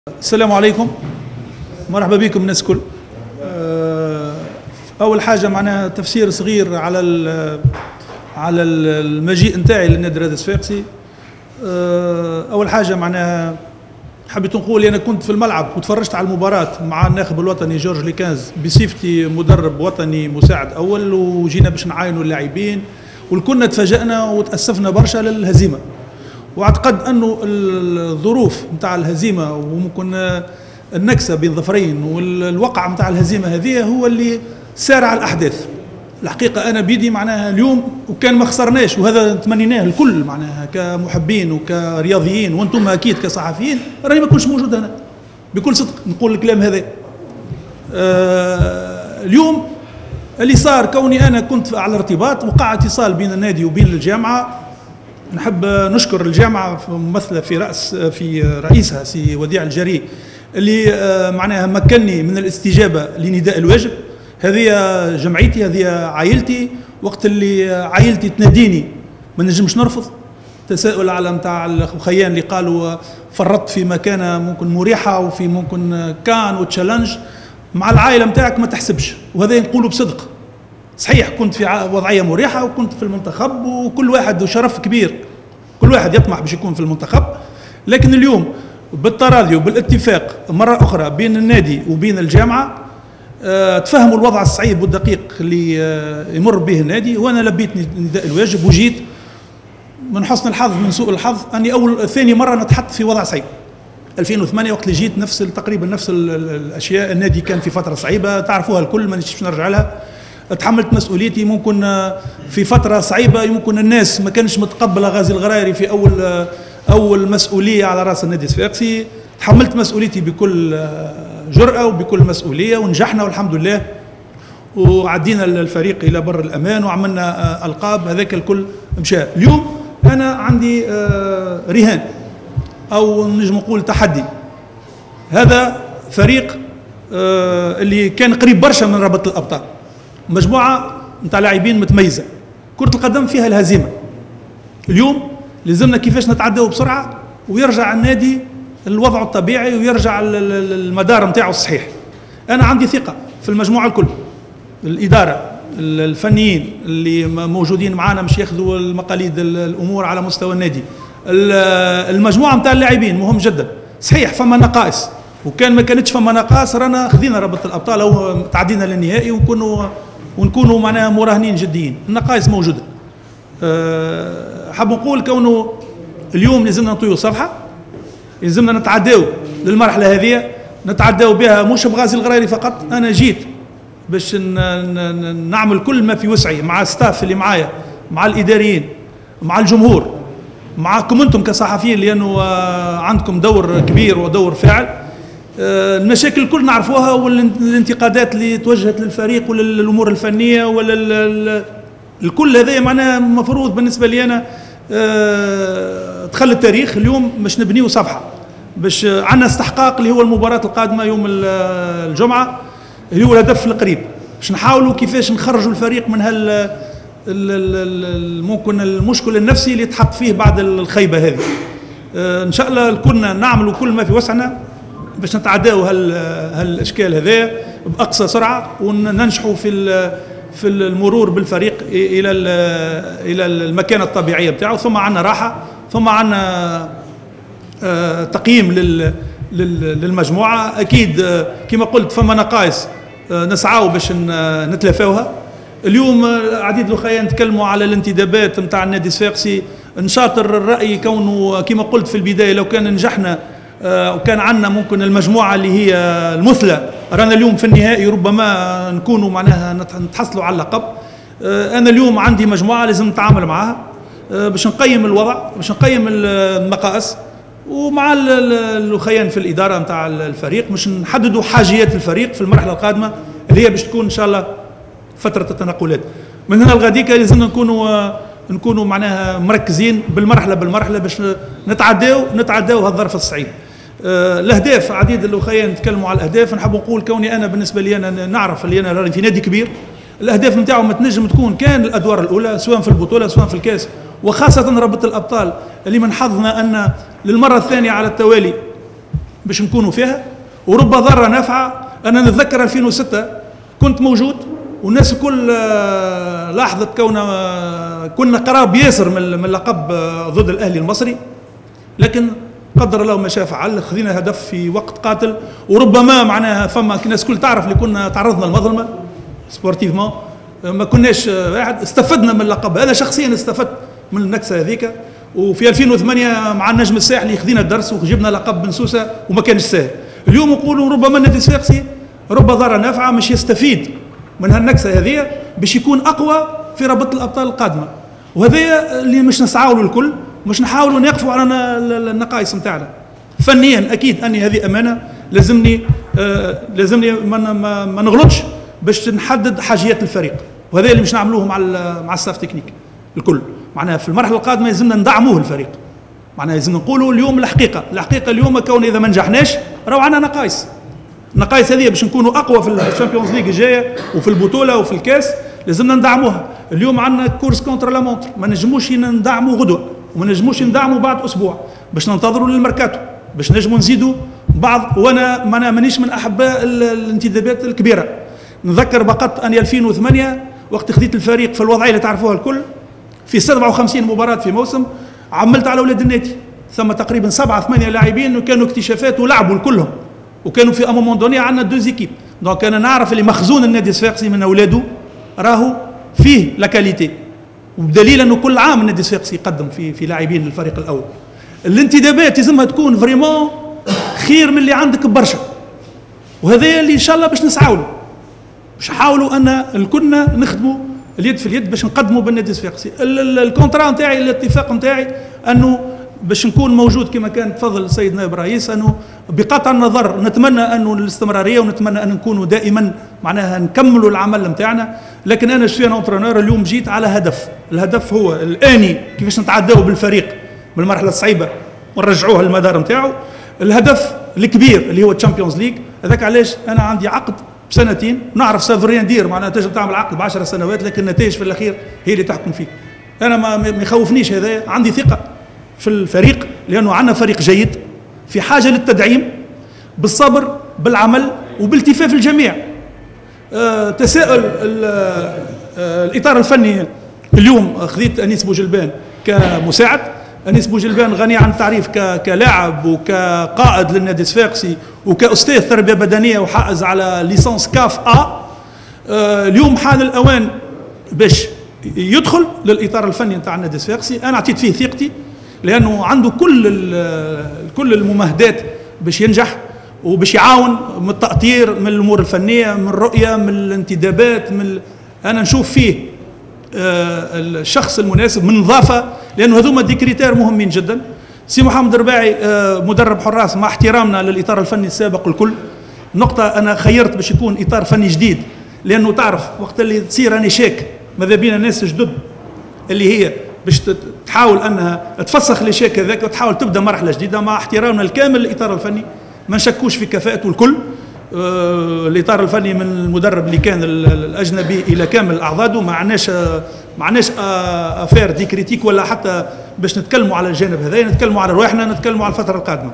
السلام عليكم، مرحبا بكم الناس الكل. اول حاجه معناها تفسير صغير على المجيء نتاعي للنادي الرياضي الصفاقسي. اول حاجه معناها حبيت نقول انا كنت في الملعب وتفرجت على المباراه مع الناخب الوطني جورج ليكانز بصفتي مدرب وطني مساعد اول، وجينا باش نعاينوا اللاعبين والكلنا تفاجأنا وتأسفنا برشا للهزيمه، واعتقد انه الظروف نتاع الهزيمه وممكن النكسه بين ظفرين والوقع نتاع الهزيمه هذه هو اللي سارع الاحداث. الحقيقه انا بيدي معناها اليوم وكان ما خسرناش، وهذا تمنيناه الكل معناها كمحبين وكرياضيين، وانتم اكيد كصحفيين راني ما كنتش موجود هنا بكل صدق نقول الكلام هذا. اليوم اللي صار كوني انا كنت على ارتباط، وقع اتصال بين النادي وبين الجامعه. نحب نشكر الجامعه ممثله في رئيسها سي وديع الجري اللي معناها مكنني من الاستجابه لنداء الواجب. هذه جمعيتي، هذه عائلتي، وقت اللي عائلتي تناديني ما نجمش نرفض. تساؤل على نتاع الخيان اللي قالوا فرطت في مكانه ممكن مريحه وفي ممكن كان وتشالنج مع العائله نتاعك ما تحسبش، وهذا نقوله بصدق. صحيح كنت في وضعيه مريحه وكنت في المنتخب، وكل واحد شرف كبير، كل واحد يطمح باش يكون في المنتخب، لكن اليوم بالتراضي وبالاتفاق مره اخرى بين النادي وبين الجامعه تفهموا الوضع الصعيب والدقيق اللي يمر به النادي، وانا لبيت نداء الواجب وجيت. من حسن الحظ من سوء الحظ اني ثاني مره نتحط في وضع صعيب. 2008 وقت اللي جيت تقريبا نفس الاشياء، النادي كان في فتره صعيبه تعرفوها الكل، ما نجمش نرجع لها. تحملت مسؤوليتي ممكن في فتره صعيبه، يمكن الناس ما كانش متقبله غازي الغراري في اول مسؤوليه على راس النادي الصفاقسي. تحملت مسؤوليتي بكل جرأه وبكل مسؤوليه، ونجحنا والحمد لله، وعدينا الفريق الى بر الامان وعملنا القاب. هذاك الكل مشى. اليوم انا عندي رهان او نجم نقول تحدي. هذا فريق اللي كان قريب برشا من رابطه الابطال، مجموعه نتاع لاعبين متميزه. كره القدم فيها الهزيمه. اليوم لازمنا كيفاش نتعداو بسرعه ويرجع النادي الوضع الطبيعي ويرجع المدار نتاعو الصحيح. انا عندي ثقه في المجموعه الكل، الاداره، الفنيين اللي موجودين معنا مش ياخذوا المقاليد الامور على مستوى النادي، المجموعه نتاع اللاعبين مهم جدا. صحيح فما نقائص، وكان ما كانتش فما نقائص رانا خذينا رابطه الابطال او تعدينا للنهائي ونكونوا معناها مراهنين جديين. النقائص موجوده. حاب نقول كونه اليوم لازمنا نطيو صفحه، لازمنا نتعداو للمرحله هذه، نتعداو بها مش بغازي الغراري فقط. انا جيت باش نعمل كل ما في وسعي مع الستاف اللي معايا، مع الاداريين، مع الجمهور، معكم انتم كصحفيين لانه عندكم دور كبير ودور فاعل. المشاكل الكل نعرفوها، والانتقادات اللي توجهت للفريق وللامور الفنيه الكل هذا معناها مفروض بالنسبه لي انا دخل التاريخ. اليوم باش نبنيو صفحه، باش عندنا استحقاق اللي هو المباراه القادمه يوم الجمعه اللي هو الهدف القريب، باش نحاولوا كيفاش نخرجوا الفريق من ممكن المشكل النفسي اللي تحط فيه بعد الخيبه هذه. ان شاء الله كلنا نعملوا كل ما في وسعنا باش نتعداو هالاشكال هذا باقصى سرعه، وننجحوا في المرور بالفريق الى المكانه الطبيعيه بتاعه. ثم عندنا راحه، ثم عندنا تقييم للمجموعه. اكيد كما قلت فما نقائص نسعاو باش نتلافاوها. اليوم عديد الاخوان تكلموا على الانتدابات نتاع النادي الصفاقسي. نشاطر الراي كونه كما قلت في البدايه لو كان نجحنا وكان عندنا ممكن المجموعه اللي هي المثلى، رانا اليوم في النهائي ربما نكونوا معناها نتحصلوا على اللقب. انا اليوم عندي مجموعه لازم نتعامل معها باش نقيم الوضع، باش نقيم النقائص، ومع الاخوان في الاداره نتاع الفريق باش نحددوا حاجيات الفريق في المرحله القادمه اللي هي باش تكون ان شاء الله فتره التنقلات. من هنا لغاديك لازمنا نكونوا معناها مركزين بالمرحله باش نتعداو هالظرف الصعيب. الاهداف عديد الاخوان تكلموا على الاهداف. نحب نقول كوني انا بالنسبه لي انا نعرف اللي انا راني في نادي كبير، الاهداف نتاعو ما تنجم تكون كان الادوار الاولى سواء في البطوله سواء في الكاس، وخاصه رابطه الابطال اللي من حظنا ان للمره الثانيه على التوالي باش نكونوا فيها، ورب ضاره نافعه. انا نتذكر 2006 كنت موجود والناس الكل لاحظت كنا قراب ياسر من اللقب ضد الاهلي المصري، لكن قدر الله ما شاء فعل، خذينا هدف في وقت قاتل. وربما معناها فما الناس الكل تعرف اللي كنا تعرضنا للمظلمه سبورتيفمون، ما كناش واحد، استفدنا من اللقب هذا. شخصيا استفدت من النكسه هذيك. وفي 2008 مع النجم الساحلي خذينا الدرس وجبنا لقب بن سوسه وما كانش سهل. اليوم نقولوا ربما النادي الصفاقسي رب ضاره نافعه مش يستفيد من هالنكسه هذه باش يكون اقوى في رابطه الابطال القادمه، وهذا اللي مش نسعوا له الكل، مش نحاولوا نقفوا على النقائص نتاعنا. فنيا اكيد اني هذه امانه، لازمني ما نغلطش باش نحدد حاجيات الفريق، وهذا اللي مش نعملوه مع الستاف تكنيك الكل. معناها في المرحله القادمه لازمنا ندعموه الفريق، معناها لازم نقولوا اليوم الحقيقه اليوم كون اذا ما نجحناش راهو عندنا النقائص هذه باش نكونوا اقوى في الشامبيونز ليغ الجايه وفي البطوله وفي الكاس لازمنا ندعموها. اليوم عندنا كورس كونتر لا مونتر، ما نجموش ندعموا غدوه وما نجموش ندعموا بعد اسبوع، باش ننتظروا للميركاتو باش نجموا نزيدوا بعض. وانا مانيش من احباء الانتدابات الكبيره. نذكر بقت اني 2008 وقت خذيت الفريق في الوضعيه اللي تعرفوها الكل، في 57 مباراه في موسم، عملت على اولاد النادي، ثم تقريبا 7 8 لاعبين وكانوا اكتشافات ولعبوا الكلهم، وكانوا في امومون دوني عندنا دو زيكيب. دونك انا نعرف اللي مخزون النادي الصفاقسي من اولاده راهو فيه لا كاليتي، وبدليل انه كل عام النادي الصفاقسي يقدم في لاعبين للفريق الاول. الانتدابات لازمها تكون فريمون خير من اللي عندك برشا، وهذا اللي ان شاء الله باش نسعوا له، باش نحاولوا ان كلنا نخدموا اليد في اليد باش نقدموا بالنادي الصفاقسي. الكونترا نتاعي، الاتفاق نتاعي انه باش نكون موجود كما كان تفضل السيد نائب الرئيس، انه بقطع النظر نتمنى انه الاستمراريه ونتمنى ان نكونوا دائما معناها نكملوا العمل نتاعنا. لكن انا شويه اونترونور اليوم جيت على هدف، الهدف هو الاني كيفاش نتعداو بالفريق من المرحله الصعيبه ونرجعوها للمدار نتاعو. الهدف الكبير اللي هو الشامبيونز ليج، هذاك علاش انا عندي عقد بسنتين، نعرف سافرين ندير معناها تنجم تعمل عقد ب10 سنوات لكن النتائج في الاخير هي اللي تحكم فيك. انا ما يخوفنيش هذا، عندي ثقه في الفريق لانه عندنا فريق جيد في حاجه للتدعيم بالصبر بالعمل وبالتفاف الجميع. تساؤل الاطار الفني اليوم خذيت انيس بوجلبان كمساعد. انيس بوجلبان غني عن التعريف كلاعب وكقائد للنادي الصفاقسي وكاستاذ تربيه بدنيه وحائز على ليسانس كاف اليوم حان الاوان باش يدخل للاطار الفني نتاع النادي الصفاقسي. انا اعطيت فيه ثقتي لانه عنده كل الممهدات باش ينجح وباش يعاون من التأطير، من الامور الفنيه، من الرؤيه، من الانتدابات، انا نشوف فيه الشخص المناسب من نظافه، لانه هذوما دي كريتير مهمين جدا. سي محمد الرباعي مدرب حراس، مع احترامنا للاطار الفني السابق الكل، نقطه انا خيرت باش يكون اطار فني جديد، لانه تعرف وقت اللي تصير راني شاك ماذا بينا ناس جدد اللي هي باش تحاول انها تفسخ لي شاك هذاك وتحاول تبدا مرحله جديده. مع احترامنا الكامل للاطار الفني ما نشكوش في كفاءته الكل. الاطار الفني من المدرب اللي كان الاجنبي الى كامل اعضاده، ما عندناش افير دي كريتيك ولا حتى باش نتكلموا على الجانب هذا، نتكلموا على رواحنا، نتكلموا على الفتره القادمه.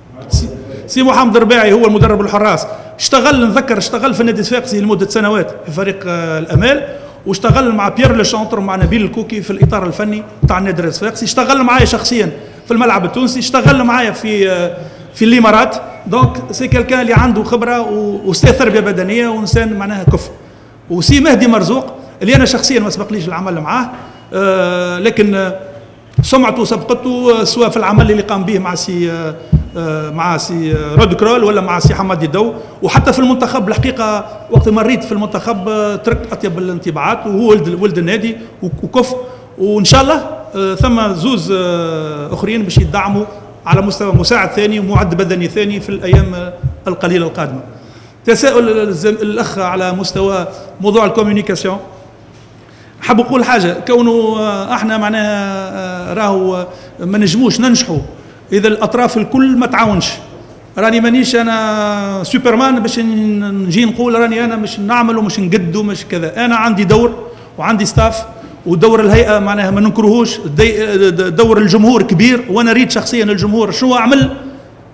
سي محمد الرباعي هو المدرب الحراس، اشتغل في النادي الصفاقسي لمده سنوات في فريق الامال، واشتغل مع بيير لوشونتر ومع نبيل الكوكي في الاطار الفني تاع النادي الصفاقسي، اشتغل معايا شخصيا في الملعب التونسي، اشتغل معايا في الامارات. دونك سي كالكان اللي عنده خبره واستاذ تربيه بدنيه وانسان معناها كفء. وسي مهدي مرزوق اللي انا شخصيا ما سبقليش العمل معاه، لكن سمعته سبقته سواء في العمل اللي قام به مع سي رود كرول ولا مع سي حمادي دو، وحتى في المنتخب الحقيقه وقت مريت في المنتخب تركت اطيب الانطباعات، وهو ولد النادي وكفء. وان شاء الله ثم زوز اخرين باش يدعموا على مستوى مساعد ثاني ومعد بدني ثاني في الايام القليله القادمه. تساؤل الاخ على مستوى موضوع الكوميونيكاسيون، حاب نقول حاجه، كونه احنا معناها راهو ما نجموش ننجحوا اذا الاطراف الكل ما تعاونش. راني مانيش انا سوبرمان باش نجي نقول راني انا مش نعمل ومش نقد ومش كذا. انا عندي دور وعندي ستاف، ودور الهيئه معناها ما ننكرهوش، دور الجمهور كبير، وانا ريت شخصيا الجمهور شنو اعمل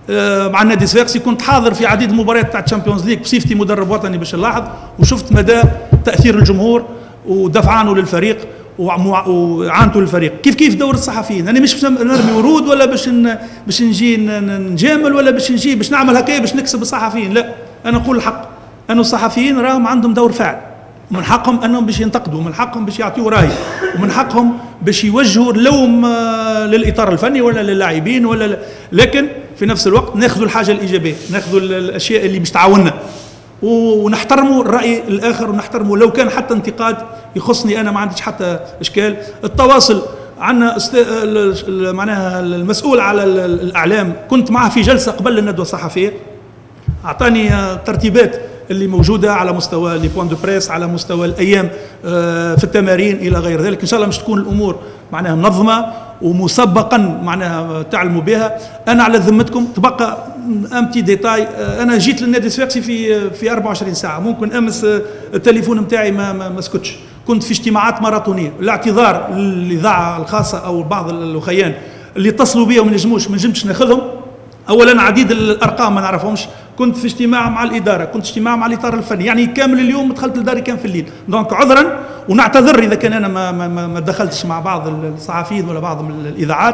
مع النادي الصفاقسي، كنت حاضر في عديد المباريات تاع الشامبيونز ليج بصفتي مدرب وطني باش نلاحظ، وشفت مدى تاثير الجمهور ودفعانه للفريق وعانته للفريق. كيف دور الصحفيين، انا مش نرمي ورود ولا باش نجي نجامل ولا باش نجي باش نعمل هكايا باش نكسب الصحفيين، لا، انا نقول الحق، أن الصحفيين راهم عندهم دور فاعل، ومن حقهم أنهم باش ينتقدوا، ومن حقهم باش يعطيوا رأي، ومن حقهم باش يوجهوا اللوم للإطار الفني ولا للاعبين ولا لكن في نفس الوقت ناخذوا الحاجة الإيجابية، ناخذوا الأشياء اللي باش تعاوننا، ونحترموا الرأي الآخر، ونحترموا لو كان حتى انتقاد يخصني أنا ما عنديش حتى إشكال. التواصل عندنا معناها المسؤول على الإعلام، كنت معه في جلسة قبل الندوة الصحفية، أعطاني ترتيبات اللي موجودة على مستوى لي بوان دو بريس، على مستوى الأيام في التمارين إلى غير ذلك. إن شاء الله مش تكون الأمور معناها منظمة ومسبقا معناها تعلموا بها. أنا على ذمتكم تبقى أمتي ديتاي، أنا جيت للنادي الصفاقسي في 24 ساعة، ممكن أمس التليفون نتاعي ما سكتش، كنت في اجتماعات ماراثونية. الاعتذار للإذاعة الخاصة أو بعض الأخيان اللي اتصلوا بي وما نجمتش ناخذهم، اولا عديد الارقام ما نعرفهمش، كنت في اجتماع مع الاداره، كنت اجتماع مع الاطار الفني، يعني كامل اليوم دخلت لداري كان في الليل، دونك عذرا ونعتذر اذا كان انا ما دخلتش مع بعض الصحفيين ولا بعض الاذاعات.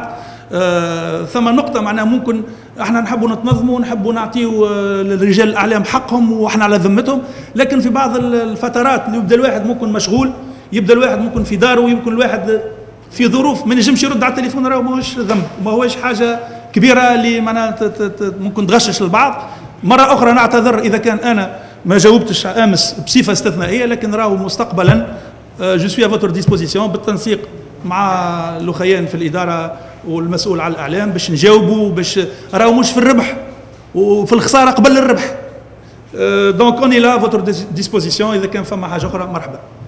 ثم نقطه معناها ممكن احنا نحبوا نتنظموا ونحبوا نعطيوا للرجال الاعلام حقهم واحنا على ذمتهم، لكن في بعض الفترات اللي يبدا الواحد ممكن مشغول، يبدا الواحد ممكن في داره، يمكن الواحد في ظروف ما نجمش يرد على التليفون، راهو ماهوش ذنب، ماهوش حاجه كبيره اللي معناها ممكن تغشش البعض. مره اخرى نعتذر اذا كان انا ما جاوبتش امس بصفه استثنائيه، لكن راهو مستقبلا جو سوي ا فوتر ديسبوزيسيون بالتنسيق مع الاخيان في الاداره والمسؤول على الاعلام باش نجاوبوا، باش راهو مش في الربح وفي الخساره قبل الربح. دونك اوني لا فوتر ديسبوزيسيون، اذا كان فما حاجه اخرى مرحبا.